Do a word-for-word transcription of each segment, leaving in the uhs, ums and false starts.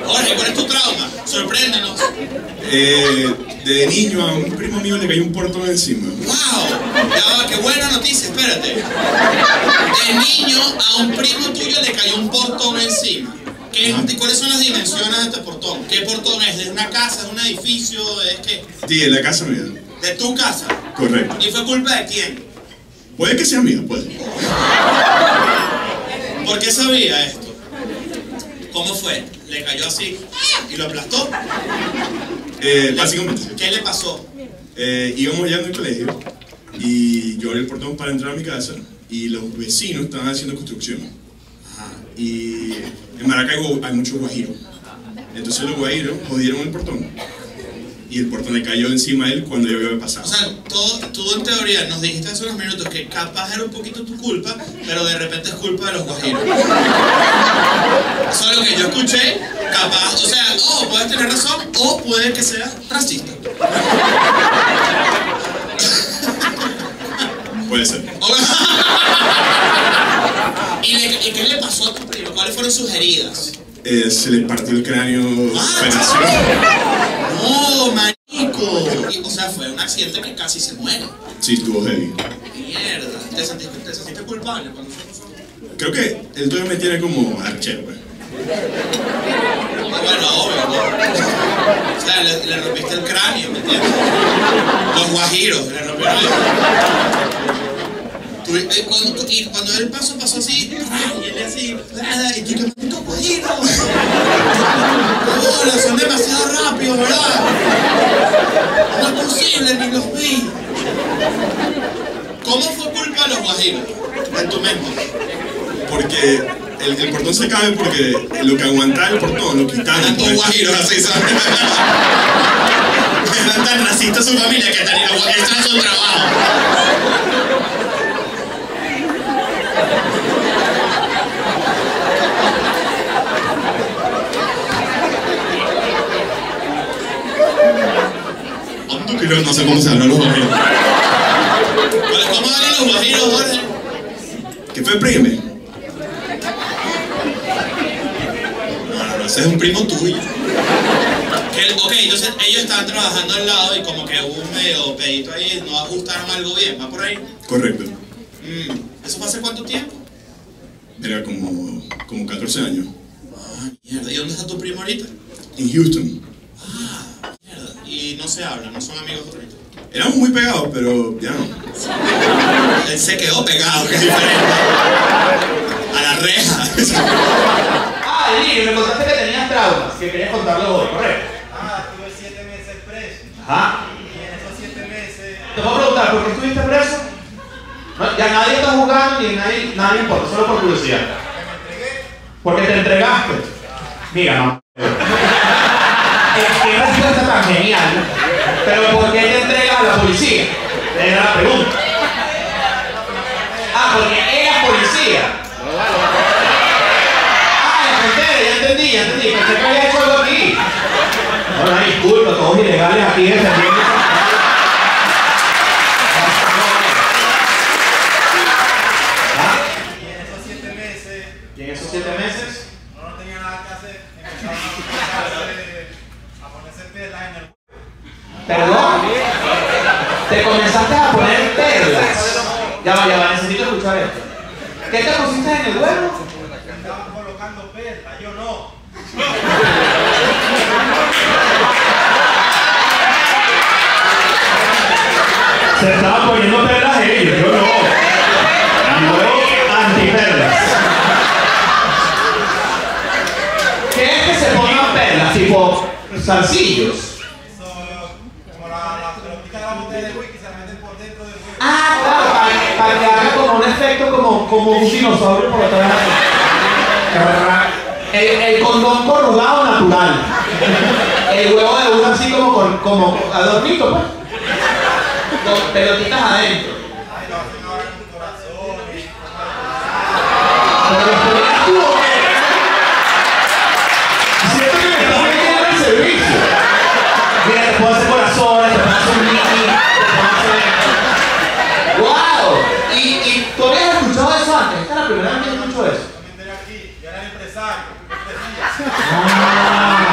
Jorge, ¿cuál es tu trauma? Sorpréndenos. Eh, de niño a un primo mío le cayó un portón encima. ¡Wow! Ya va, qué buena noticia, espérate. De niño a un primo tuyo le cayó un portón encima. ¿Qué, ¿Cuáles son las dimensiones de este portón? ¿Qué portón es? ¿De una casa? ¿De un edificio? ¿Es qué? Sí, de la casa mía. ¿De tu casa? Correcto. ¿Y fue culpa de quién? Puede que sea mía, puede. ¿Por qué sabía esto? ¿Cómo fue? ¿Le cayó así y lo aplastó? Eh, básicamente sí. ¿Qué le pasó? Eh, íbamos ya en el colegio y yo abrí el portón para entrar a mi casa y los vecinos estaban haciendo construcción. Ajá. Y en Maracaibo hay muchos guajiros. Entonces los guajiros jodieron el portón y el portón le cayó encima a él cuando yo había pasado. O sea, todo, tú en teoría nos dijiste hace unos minutos que capaz era un poquito tu culpa, pero de repente es culpa de los guajiros. Eso es lo que yo escuché. Capaz, o sea, o puedes tener razón o puede que sea racista. Puede ser. ¿Y, le, ¿Y qué le pasó a tu primo? ¿Cuáles fueron sus heridas? Eh, se le partió el cráneo. Ah, no, marico. O sea, fue un accidente que casi se muere. Sí, estuvo heavy. Mierda. ¿Te sentiste, te sentiste culpable cuando fue eso? Creo que él todavía me tiene como archero, pues. Bueno, obvio, ¿no? O sea, le, le rompiste el cráneo, ¿me entiendes? Los guajiros, le rompieron el Tú, eh, cuando, tú, y cuando el paso pasó así, y él así, y tú, que maldito guajiro. Hola, son demasiado rápidos, ¿verdad? No es posible, ni los vi. ¿Cómo fue culpa de los guajiros en tu mente? Porque el, el portón se cae porque lo que aguantaba el portón lo quitaron. Eran todos guajiros así, ¿sabes? Eran tan racistas su familia que tenían guajiros. Este era su trabajo. No sé cómo se hablan los guajiros. ¿Cómo hablan los guajiros, Jorge? ¿Qué fue, prime? No, no, no, ese es un primo tuyo. Que, ok, entonces ellos estaban trabajando al lado y como que hubo un medio pedito ahí, no ajustaron algo bien, ¿va por ahí? Correcto. Mm, ¿Eso fue hace cuánto tiempo? Era como, como catorce años. Ah, mierda. ¿Y dónde está tu primo ahorita? En Houston. Ah, mierda. Y no se hablan, no son amigos ahorita. Éramos muy pegados, pero ya no. Él se quedó pegado, que es diferente. A la reja. Ah, Eli, me contaste que tenías traumas, que querías contarlo hoy, ¿correcto? Ah, estuve siete meses preso. Ajá. Y en esos siete meses... Te puedo preguntar, ¿por qué estuviste preso? No, ya nadie está jugando ni nadie, nadie importa, solo por curiosidad. Me entregué. Porque te entregaste. Mira, no. Qué respuesta tan genial. Pero ¿por qué te entregas a la policía? Era la pregunta. Ah, porque eras policía. Ah, entendí, ya entendí, ya entendí. Pensé que había hecho algo aquí. No, no, disculpa, todos ilegales aquí defendiendo. Y en esos siete meses... Y en esos siete meses... No, no tenía nada que hacer. Empezaron a ponerse perlas en el... ¿Perdón? Te comenzaste a poner perlas. Ya va, ya va, necesito escuchar esto. ¿Qué te pusiste en el huevo? Estaban colocando perlas, yo no. Se estaban poniendo perlas ellos, yo no. Yo antiperlas. ¿Qué es que se pongan perlas? Tipo zarcillos. Eso, como la, la pelotita de la botella de whisky, se la meten por dentro del huevo. Ah, claro, para, para que haga como un efecto como, como un dinosaurio por atrás. El, el condón corrugado natural. El huevo de uno así como, con, como adornito, pues. Con pelotitas adentro. Ay, lo hacen ahora en tu corazón. Y... Pero los ponías tú, ¿o qué? Siento que me estás metiendo en el servicio. Mira, te puedo hacer corazones, te puedo hacer un mini, te puedo hacer... ¡Wow! ¿Y, y tú habías escuchado eso antes? Esta es la primera vez que escucho eso. También tenía aquí, yo era el empresario. Yo crecía. Ah.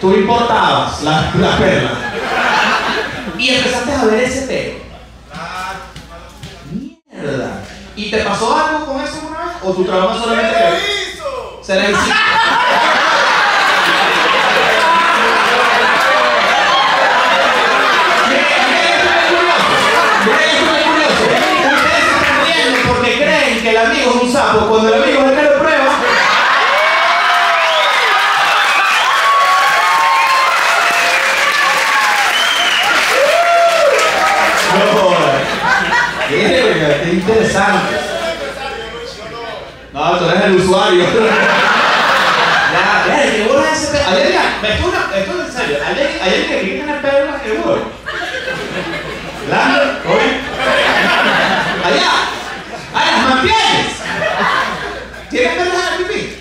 tú importabas la, la perla y empezaste a ver ese pelo. Mierda. ¿Y te pasó algo con eso una vez? ¿O tu trauma solamente que se le hiciste? Porque creen que el amigo es un sapo cuando el amigo es el que lo prueba. No, qué interesante. No, tú eres el usuario. Ya, ya, ¿qué bola es ese? Ayer ya, esto es en serio. Ayer, ayer que quería tener perlas, qué bola. Claro, oye. Allá. ¡Ah, las mantienes! ¿Tienes perlas en el pipí?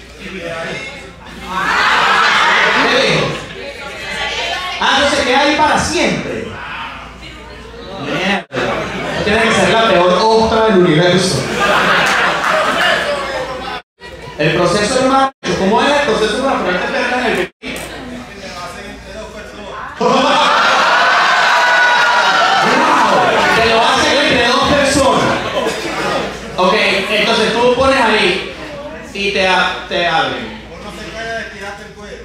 ¿Qué dijo? Ah, no se queda ahí para siempre. Mierda. Tiene que ser la peor ostra del universo. El proceso es más. ¿Cómo es el proceso para ponerte perlas en el pipí? Te lo hacen entre dos personas. Ok, entonces tú pones ahí y te, te abren. Uno se encarga de estirarte el cuero.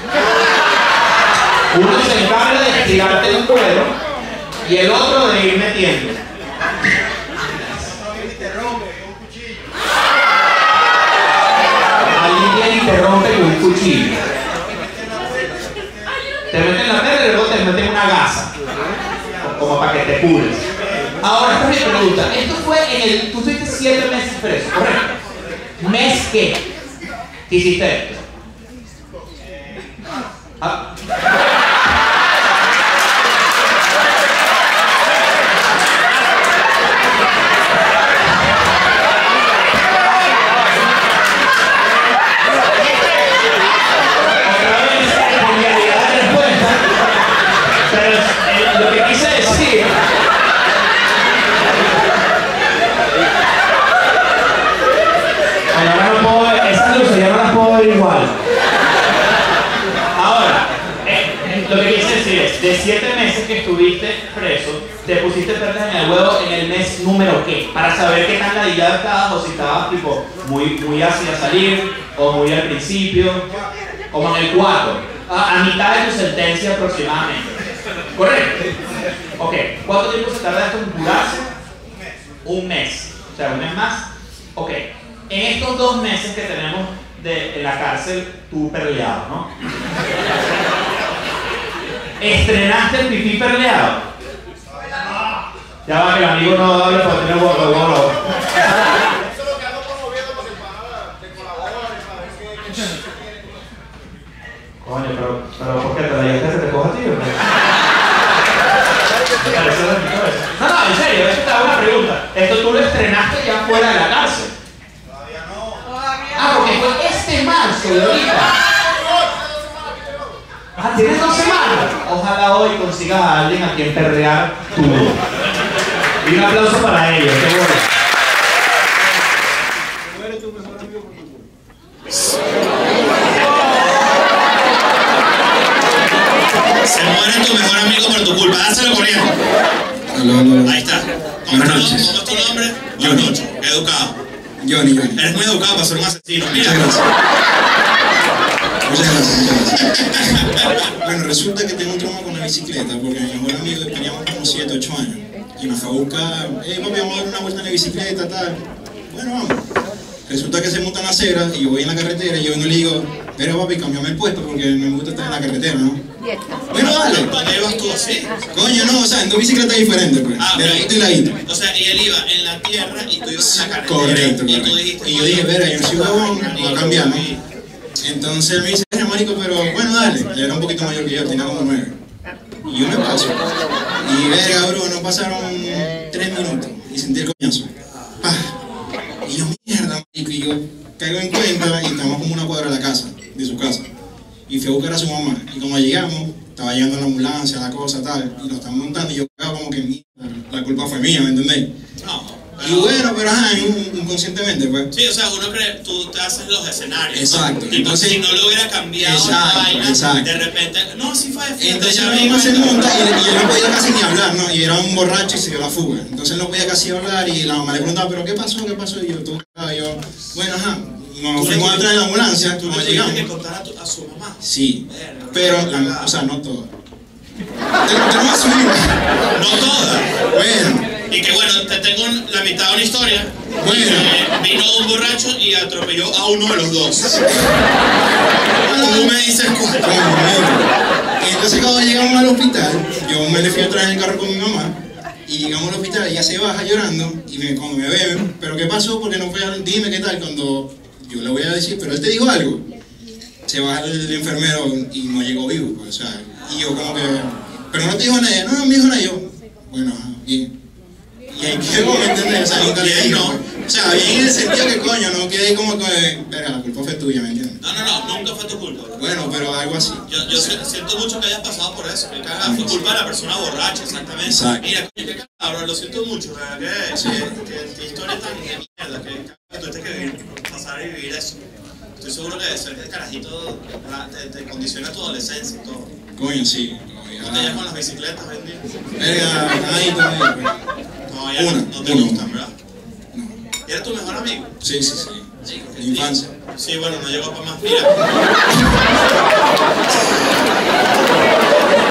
Uno se encarga de estirarte el cuero y el otro de ir metiendo. Otro viene y te rompe con un cuchillo. Alguien viene y te rompe con un cuchillo. Te meten la perla y luego te meten una gasa. Como para que te cures. Ahora, esta es mi pregunta. Esto fue en el... Tú estuviste siete meses preso, ¿correcto? ¿Mes qué? ¿Qué hiciste esto? Ah. Otra vez, genialidad de respuesta. Pero eh, lo que quise decir... Ahora no puedo ver, esas luces ya no las puedo ver igual. Ahora, eh, lo que quise decir es, de siete meses que estuviste preso, te pusiste perlas en el huevo en el mes número qué, para saber qué tan ladillado estabas, o si estabas tipo muy, muy hacia salir, o muy al principio, como en el cuatro, a, a mitad de tu sentencia aproximadamente. ¿Correcto? Ok, ¿cuánto tiempo se tarda esto en curarse? Un mes. O sea, un mes más. Ok. En estos dos meses que tenemos de, en la cárcel, tú perleado, ¿no? ¿Estrenaste el pipí perleado? Ya va, que el amigo no hable para tener huevo, huevo, huevo. Eso es lo que ando promoviendo para que para te colabore, para ver qué quiere. Coño, pero, pero ¿por qué te la llevaste que te coja a ti o qué? No, no, en serio, esto te hago una pregunta. Esto tú lo estrenaste ya fuera de la cárcel. Todavía no. Ah, porque fue este marzo de ahorita. Ah, tienes dos semanas. Ojalá hoy consigas a alguien a quien perrear tu voz. Y un aplauso para ellos, qué bueno. Se muere tu mejor amigo por tu culpa. Dáselo corriendo. Aló, aló. Ahí está. Buenas ¿Cómo noches. es tu nombre? Johnny. Buenas noches. Educado. Johnny, Johnny. Eres muy educado para ser un asesino. Mira. Muchas gracias. Muchas gracias, muchas gracias. Bueno, resulta que tengo un trauma con la bicicleta porque mi mejor amigo teníamos como siete, ocho años y me fue a buscar, eh, papi, vamos a dar una vuelta en la bicicleta, tal. Bueno, vamos. Resulta que se monta en la acera y yo voy en la carretera y yo no le digo, pero papi, cambiame el puesto porque no me gusta estar en la carretera, ¿no? Bueno, dale. ¿Dónde ibas tú así? Coño, no, o sea, en dos bicicletas diferentes, pues. Ah, de ok. ladito y ladito. O sea, y él iba en la tierra y tú ibas en la carretera. Correcto, Y tú correcto. dijiste, Y yo dije, verga, yo no soy huevón, voy a cambiar, ¿no? Entonces él me dice, "Eh, marico, pero bueno, dale". Él era un poquito mayor que yo, tenía como nueve. Y yo me paso. Y verga, bro, no pasaron tres minutos y sentí el coñazo. ¡Pah! Y yo, mierda, marico, y yo caigo en cuenta y estamos como una cuadra de la casa, de su casa. Y fui a buscar a su mamá. Y como llegamos, estaba llegando la ambulancia, la cosa, tal, y lo están montando y yo cagaba como que mierda, la culpa fue mía, ¿me entendés? No, Y bueno, pero ajá, inconscientemente, pues. Sí, o sea, uno cree, tú te haces los escenarios. Exacto. Y Entonces, si no lo hubiera cambiado exacto, la vaina, exacto. de repente, no, sí fue. Entonces el mismo se monta y, y él no podía casi ni hablar, ¿no? Y era un borracho y se dio la fuga. Entonces él no podía casi hablar y la mamá le preguntaba, ¿pero qué pasó? ¿Qué pasó? Y yo, tú, yo, bueno, ajá, nos fuimos atrás de la ambulancia, ¿Tú no le llegamos. tuviste que contar a, tu, a su mamá? Sí, Verga, pero, la, o sea, no todo. Tenemos su vida. No toda. Bueno. Y que bueno, te tengo la mitad de una historia. Bueno. Eh, vino un borracho y atropelló a uno de los dos. Tú me dices cuál. Entonces cuando llegamos al hospital, yo me le fui atrás en el carro con mi mamá. Y llegamos al hospital, ella se baja llorando. Y me, cuando me ven, ¿pero qué pasó? Porque no fue a... Dime qué tal. Cuando yo le voy a decir, ¿pero él te dijo algo? Se baja el enfermero y no llegó vivo. Pues, o sea, y yo como que... ¿Pero no te dijo nadie? No, no me dijo nada. Yo, bueno, ajá, bien. Y ahí quedó, ¿me entiendes? O sea, nunca le digo, ¿no? O sea, bien en el sentido que coño, no quedé como que, verga, la culpa fue tuya, ¿me entiendes? No, no, no, nunca fue tu culpa. Bueno, pero algo así. Yo, yo siento mucho que hayas pasado por eso, que cagada fue culpa de la persona borracha, exactamente. Exacto. Mira, coño, qué cabrón, lo siento mucho, ¿verdad? Que, Sí. que, que, que historia tan de mierda, que, que tuviste que vivir, pasar y vivir eso. Estoy seguro que ser el carajito te, te condiciona tu adolescencia y todo. Coño, sí. ¿No te llevas con las bicicletas hoy en día? Verga, ahí todavía. Todavía Una, no, no te una. gustan, ¿verdad? No. ¿Y era tu mejor amigo? Sí, sí, sí. Sí, De infancia. Sí, bueno, no llegó para más. Mira.